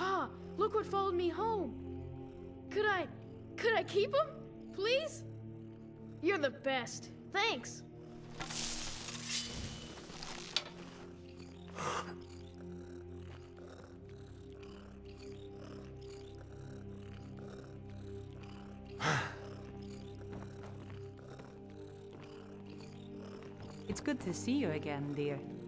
Pa, look what followed me home. Could I keep him? Please? You're the best. Thanks. It's good to see you again, dear.